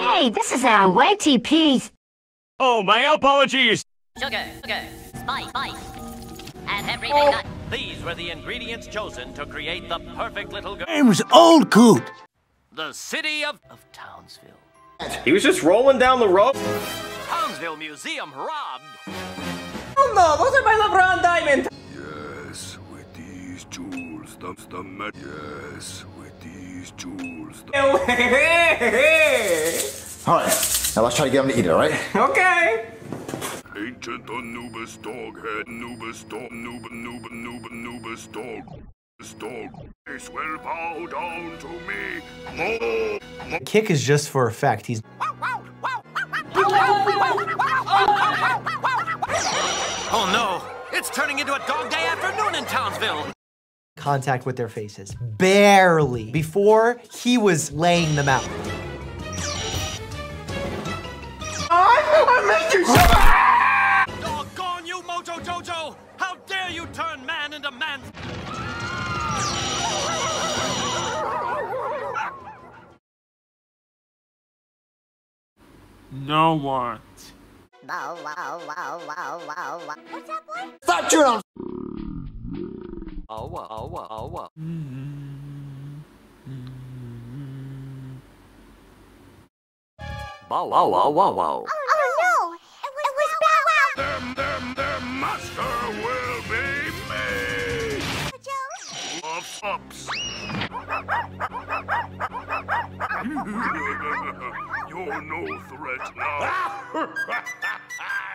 Hey, this is YTP. Oh, my apologies! Sugar, spice, and everything that... These were the ingredients chosen to create the perfect little girl. Name's Old Coot. The city of Townsville. He was just rolling down the road. Townsville Museum robbed. Oh no, those are my LeBron diamonds! Yes, with these jewels, yes, with these jewels. Alright, now let's try to get him to eat it, alright? Okay. Ancient Anubis dog head, Nubis dog, Nubis dog. This will bow down to me. The kick is just for effect. He's... Oh no, it's turning into a dog day afternoon in Townsville. Contact with their faces. Barely. Before, he was laying them out. I made you so... Doggone you, Mojo Jojo! How dare you turn man into man? No one. Wow. What's that, boy? Stop chewing on. Oh. Wow. Oh no! It was Bow Wow! Their master will be me. Joe? Ups. You're no threat now.